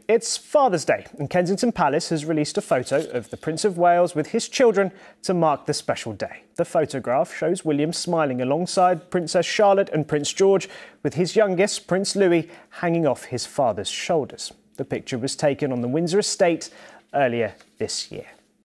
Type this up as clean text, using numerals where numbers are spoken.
It's Father's Day, and Kensington Palace has released a photo of the Prince of Wales with his children to mark the special day. The photograph shows William smiling alongside Princess Charlotte and Prince George, with his youngest, Prince Louis, hanging off his father's shoulders. The picture was taken on the Windsor estate earlier this year.